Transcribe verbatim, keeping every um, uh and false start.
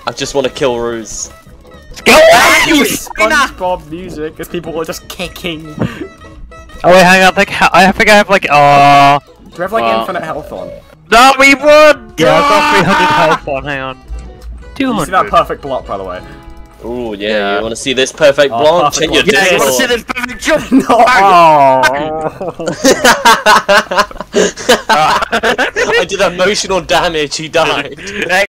I just want to kill Ruse. Go on, you SpongeBob music as people are just kicking. Oh wait, hang on. I think I think I have like uh. Do we have like Wow. infinite health on? No, we won. Yeah, I've got three hundred health on. Hang on. Two You hundred. see that perfect block, by the way? Ooh, yeah, Yeah. you want to see this perfect Oh, block? perfect Check your block. Yeah, you want to see Discord. this perfect jump? No. Oh. I did emotional damage, he died.